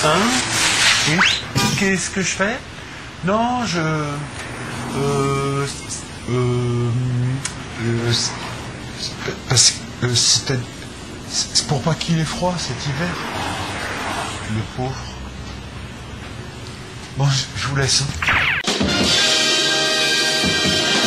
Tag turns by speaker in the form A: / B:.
A: Hein? Qu'est-ce que je fais? Non, parce que c'est pour pas qu'il ait froid cet hiver. Le pauvre. Bon, je vous laisse. Hein.